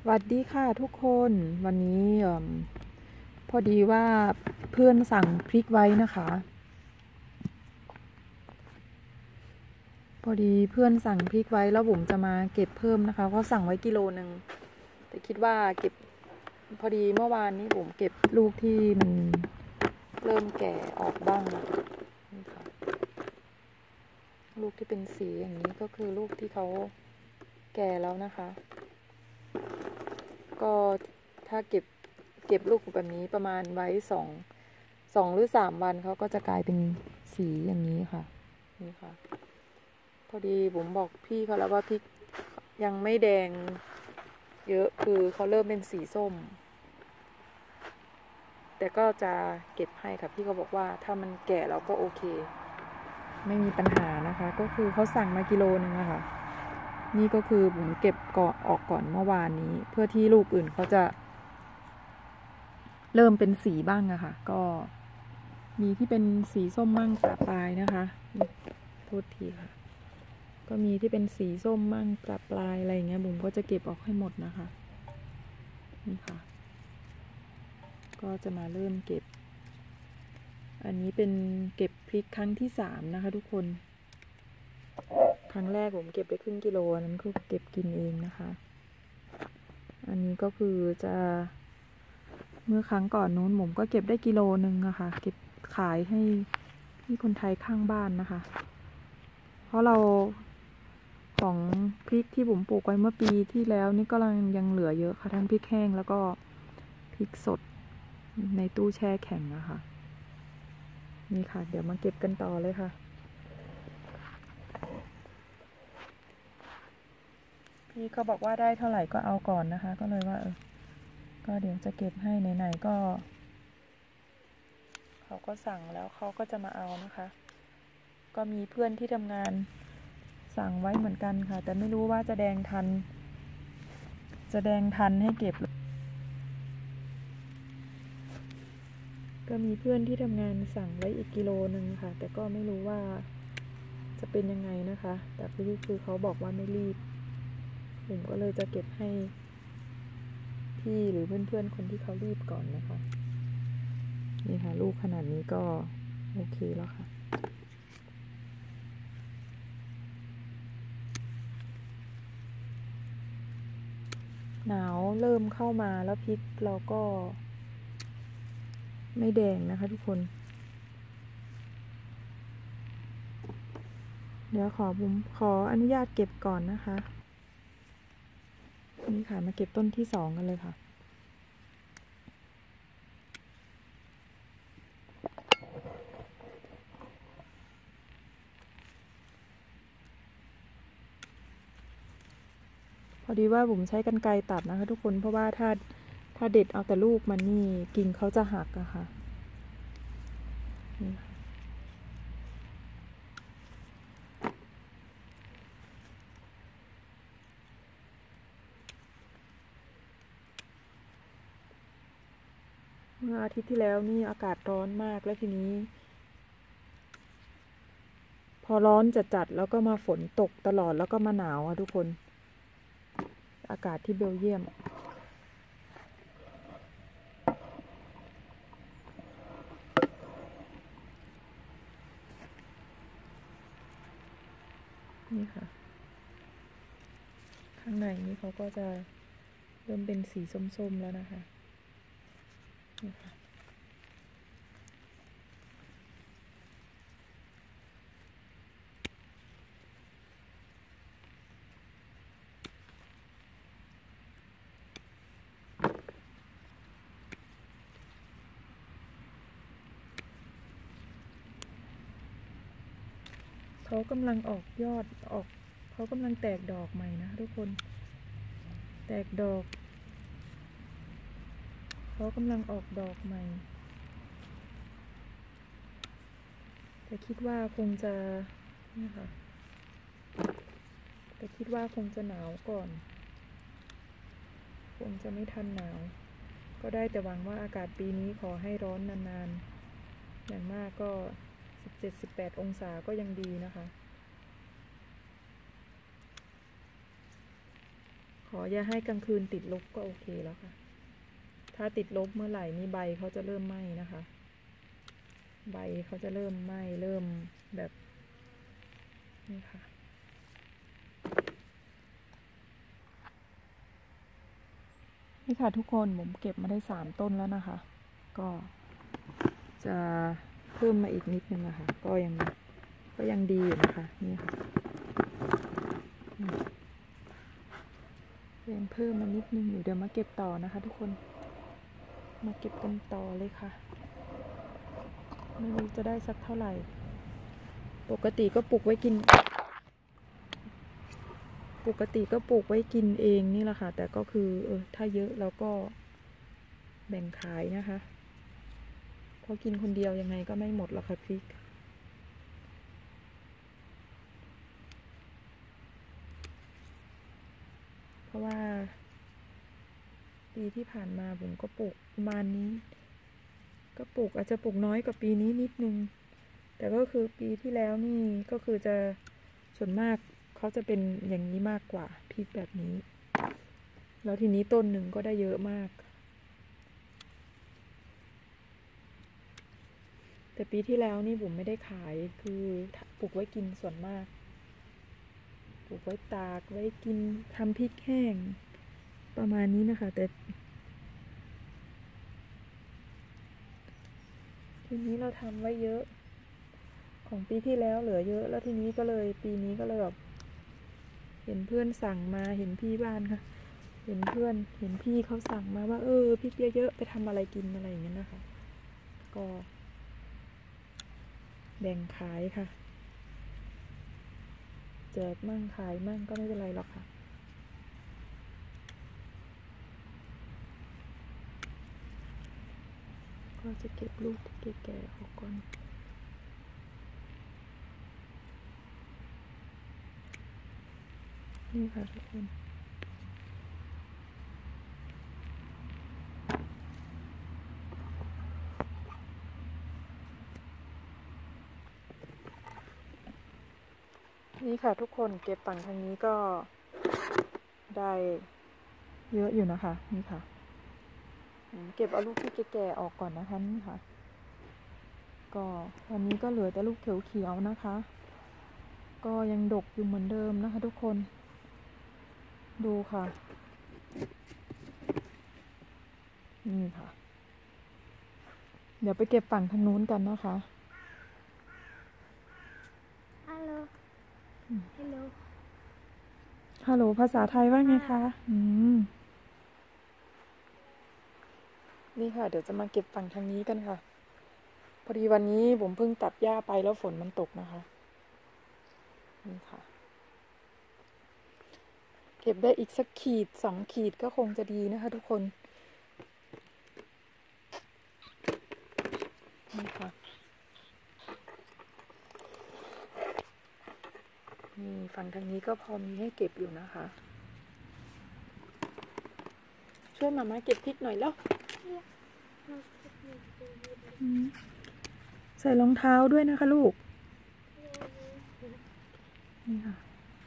สวัสดีค่ะทุกคนวันนี้พอดีว่าเพื่อนสั่งพริกไว้นะคะพอดีเพื่อนสั่งพริกไว้แล้วผมจะมาเก็บเพิ่มนะคะเขาสั่งไว้กิโลนึงแต่คิดว่าเก็บพอดีเมื่อวานนี้ผมเก็บลูกที่มันเริ่มแก่ออกบ้างนี่ค่ะลูกที่เป็นสีอย่างนี้ก็คือลูกที่เขาแก่แล้วนะคะก็ถ้าเก็บลูกแบบนี้ประมาณไว้สองหรือ3 วันเขาก็จะกลายเป็นสีอย่างนี้ค่ะนี่ค่ะพอดีผมบอกพี่เขาแล้วว่าพริกยังไม่แดงเยอะคือเขาเริ่มเป็นสีส้มแต่ก็จะเก็บให้ค่ะพี่เขาบอกว่าถ้ามันแก่เราก็โอเคไม่มีปัญหานะคะก็คือเขาสั่งมากิโลนึงอะค่ะนี่ก็คือผมเก็บก่อนออกก่อนเมื่อวานนี้เพื่อที่ลูกอื่นเขาจะเริ่มเป็นสีบ้างอะค่ะก็มีที่เป็นสีส้มมั่งประปรายนะคะโทษทีค่ะก็มีที่เป็นสีส้มมั่งประปรายอะไรอย่างเงี้ยบุ๋มก็จะเก็บออกให้หมดนะคะนี่ค่ะก็จะมาเริ่มเก็บอันนี้เป็นเก็บพริกครั้งที่3นะคะทุกคนครั้งแรกผมเก็บไปครึ่งกิโลนั้นคือเก็บกินเองนะคะอันนี้ก็คือจะเมื่อครั้งก่อนนู้นผมก็เก็บได้กิโลนึงอะค่ะเก็บขายให้พี่คนไทยข้างบ้านนะคะเพราะเราของพริกที่ผมปลูกไว้เมื่อปีที่แล้วนี่ก็ยังเหลือเยอะค่ะทั้งพริกแห้งแล้วก็พริกสดในตู้แช่แข็งนะคะนี่ค่ะเดี๋ยวมาเก็บกันต่อเลยค่ะพี่เขาบอกว่าได้เท่าไหร่ก็เอาก่อนนะคะก็เลยว่าก็เดี๋ยวจะเก็บให้ไหนๆก็เขาก็สั่งแล้วเขาก็จะมาเอานะคะก็มีเพื่อนที่ทำงานสั่งไว้เหมือนกันค่ะแต่ไม่รู้ว่าจะแดงทันให้เก็บก็มีเพื่อนที่ทำงานสั่งไว้อีกกิโลนึงค่ะแต่ก็ไม่รู้ว่าจะเป็นยังไงนะคะแต่คือเขาบอกว่าไม่รีบผมก็เลยจะเก็บให้พี่หรือเพื่อนๆคนที่เขารีบก่อนนะคะนี่ค่ะลูกขนาดนี้ก็โอเคแล้วค่ะหนาวเริ่มเข้ามาแล้วพริกเราก็ไม่แดงนะคะทุกคนเดี๋ยวผมขออนุญาตเก็บก่อนนะคะนี่ค่ะมาเก็บต้นที่2กันเลยค่ะพอดีว่าผมใช้กรรไกรตัดนะคะทุกคนเพราะว่าถ้าเด็ดเอาแต่ลูกมันนี่กิ่งเขาจะหักอะค่ะเมื่ออาทิตย์ที่แล้วนี่อากาศร้อนมากแล้วทีนี้พอร้อนจัดแล้วก็มาฝนตกตลอดแล้วก็มาหนาวอะทุกคนอากาศที่เบลเยียมนี่ค่ะข้างในนี่เขาก็จะเริ่มเป็นสีส้มๆแล้วนะคะนี่ค่ะเขากำลังออกยอดเขากำลังแตกดอกใหม่นะทุกคนแตกดอกเขากำลังออกดอกใหม่แต่คิดว่าคงจะนี่ค่ะแต่คิดว่าคงจะหนาวก่อนคงจะไม่ทันหนาวก็ได้แต่หวังว่าอากาศปีนี้ขอให้ร้อนนานๆอย่างมากก็17-18 องศาก็ยังดีนะคะขออย่าให้กลางคืนติดลบก็โอเคแล้วค่ะถ้าติดลบเมื่อไหร่นี่ใบเขาจะเริ่มไหม้นะคะใบเขาจะเริ่มไหม้เริ่มแบบนี่ค่ะนี่ค่ะทุกคนผมเก็บมาได้3 ต้นแล้วนะคะก็จะเพิ่มมาอีกนิดนึงนะคะก็ยังดีอยู่นะคะนี่ค่ะยังเพิ่มมานิดนึงอยู่เดี๋ยวมาเก็บต่อนะคะทุกคนมาเก็บกันต่อเลยค่ะไม่รู้จะได้สักเท่าไหร่ปกติก็ปลูกไว้กินเองนี่แหละค่ะแต่ก็คือถ้าเยอะเราก็แบ่งขายนะคะเพราะกินคนเดียวยังไงก็ไม่หมดหรอกค่ะพริกเพราะว่าปีที่ผ่านมาผมก็ปลูกประมาณนี้ก็ปลูกอาจจะปลูกน้อยกว่าปีนี้นิดนึงแต่ก็คือปีที่แล้วนี่ก็คือจะส่วนมากเขาจะเป็นอย่างนี้มากกว่าพริกแบบนี้แล้วทีนี้ต้นหนึ่งก็ได้เยอะมากแต่ปีที่แล้วนี่ผมไม่ได้ขายคือปลูกไว้กินส่วนมากปลูกไว้ตากไว้กินทำพริกแห้งประมาณนี้นะคะแต่ทีนี้เราทำไว้เยอะของปีที่แล้วเหลือเยอะแล้วทีนี้ก็เลยปีนี้ก็เลยแบบเห็นเพื่อนสั่งมาเห็นพี่บ้านค่ะเห็นพี่เขาสั่งมาว่าพริกเยอะๆไปทำอะไรกินอะไรอย่างเงี้ยนะคะก็แบ่งขายค่ะแจกมั่งขายมั่งก็ไม่เป็นไรหรอกค่ะก็จะเก็บลูกที่แก่ๆออกก่อนนี่ค่ะทุกคนนี่ค่ะทุกคนเก็บฝั่งทางนี้ก็ได้เยอะอยู่นะคะนี่ค่ะเก็บเอาลูกที่แก่ๆออกก่อนนะคะนี่ค่ะก็วันนี้ก็เหลือแต่ลูกเขียวๆนะคะก็ยังดกอยู่เหมือนเดิมนะคะทุกคนดูค่ะนี่ค่ะเดี๋ยวไปเก็บฝั่งทางนู้นกันนะคะฮัลโหลฮัลโหลภาษาไทยว่าไงคะนี่ค่ะเดี๋ยวจะมาเก็บฝั่งทางนี้กันค่ะพอดีวันนี้ผมเพิ่งตัดหญ้าไปแล้วฝนมันตกนะคะนี่ค่ะเก็บได้อีกสักขีด2 ขีดก็คงจะดีนะคะทุกคนนี่ค่ะนี่ฝั่งทางนี้ก็พอมีให้เก็บอยู่นะคะช่วยมาม่าเก็บพริกหน่อยแล้วใส่รองเท้าด้วยนะคะลูกนี่ค่ะ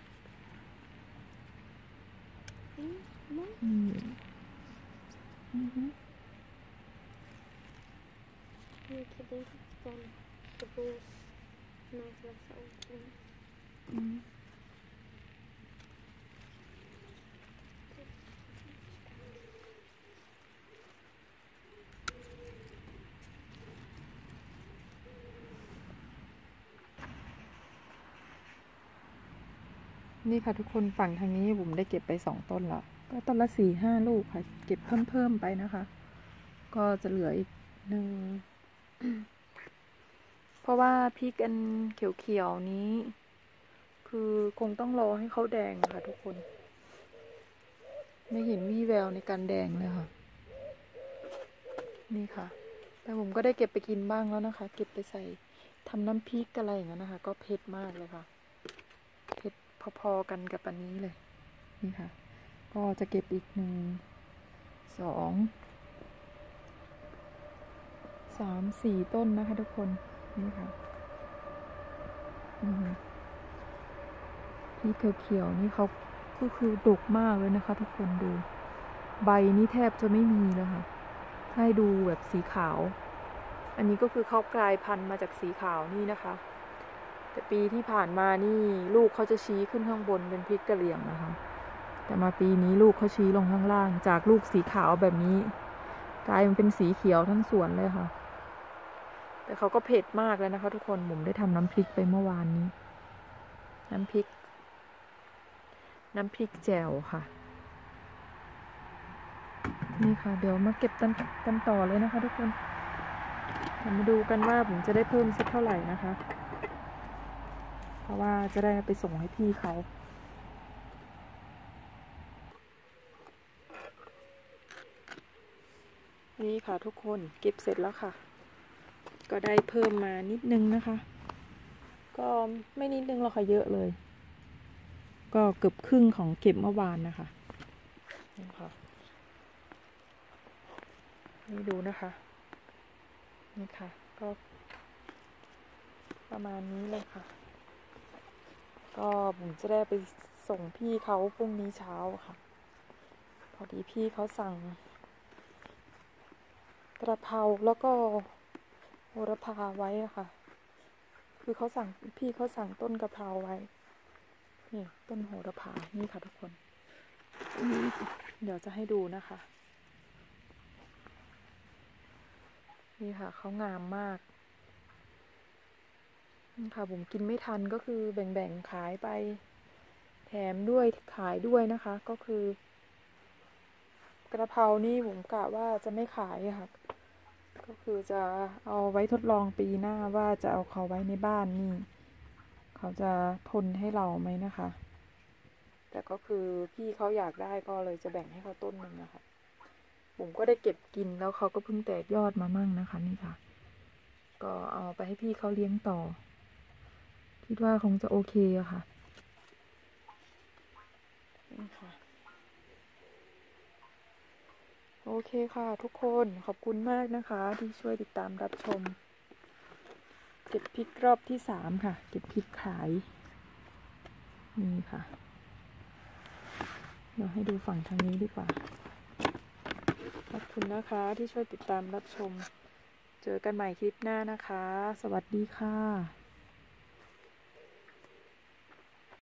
นี่ค่ะทุกคนฝั่งทางนี้ผมได้เก็บไป2 ต้นแล้วก็ต้นละ4-5 ลูกค่ะเก็บเพิ่มไปนะคะก็จะเหลืออีกเพราะว่าพริกอันเขียวๆนี้คือคงต้องรอให้เขาแดงค่ะทุกคนไม่เห็นวี่แววในการแดงเลยค่ะนี่ค่ะแต่ผมก็ได้เก็บไปกินบ้างแล้วนะคะเก็บไปใส่ทำน้ำพริกอะไรอย่างนั้นนะคะก็เผ็ดมากเลยค่ะเผ็ดพอๆกันกับอันนี้เลยนี่ค่ะก็จะเก็บอีก1 2 3 4 ต้นนะคะทุกคนนี่ค่ะพริกเขียวๆนี่เขาก็คือดกมากเลยนะคะทุกคนดูใบนี่แทบจะไม่มีเลยค่ะให้ดูแบบสีขาวอันนี้ก็คือเขากลายพันธุ์มาจากสีขาวนี่นะคะแต่ปีที่ผ่านมานี่ลูกเขาจะชี้ขึ้นข้างบนเป็นพริกกะเหรี่ยงนะคะแต่มาปีนี้ลูกเขาชี้ลงข้างล่างจากลูกสีขาวแบบนี้กลายเป็นสีเขียวทั้งสวนเลยค่ะแต่เขาก็เผ็ดมากแล้วนะคะทุกคนผมได้ทำน้ำพริกไปเมื่อวานนี้น้ำพริกแจ่วค่ะนี่ค่ะเดี๋ยวมาเก็บกันต่อเลยนะคะทุกคนมาดูกันว่าผมจะได้เพิ่มสักเท่าไหร่นะคะเพราะว่าจะได้ไปส่งให้พี่เขานี่ค่ะทุกคนเก็บเสร็จแล้วค่ะก็ได้เพิ่มมานิดนึงนะคะก็ไม่นิดนึงหรอกค่ะเยอะเลยก็เกือบครึ่งของเก็บเมื่อวานนะคะนี่ค่ะนี่ดูนะคะนี่ค่ะก็ประมาณนี้เลยค่ะก็ผมจะได้ไปส่งพี่เขาพรุ่งนี้เช้าค่ะพอดีพี่เขาสั่งกระเพราแล้วก็โหระพาไว้อะค่ะคือพี่เขาสั่งต้นกระเพราไว้นี่ต้นโหระพานี่ค่ะทุกคนเดี๋ยวจะให้ดูนะคะนี่ค่ะเขางามมากนี่ค่ะผมกินไม่ทันก็คือแบ่งขายไปแถมด้วยขายด้วยนะคะก็คือกระเพรานี่ผมกะว่าจะไม่ขายค่ะก็คือจะเอาไว้ทดลองปีหน้าว่าจะเอาเขาไว้ในบ้านนี่เขาจะทนให้เราไหมนะคะแต่ก็คือพี่เขาอยากได้ก็เลยจะแบ่งให้เขาต้นหนึ่งนะคะผมก็ได้เก็บกินแล้วเขาก็เพิ่งแตกยอดมามั่งนะคะนี่ค่ะก็เอาไปให้พี่เขาเลี้ยงต่อคิดว่าคงจะโอเคอะค่ะนี่ค่ะโอเคค่ะทุกคนขอบคุณมากนะคะที่ช่วยติดตามรับชมเก็บพริกรอบที่3ค่ะเก็บพริกขายนี่ค่ะเดี๋ยวให้ดูฝั่งทางนี้ดีกว่าขอบคุณนะคะที่ช่วยติดตามรับชมเจอกันใหม่คลิปหน้านะคะสวัสดีค่ะ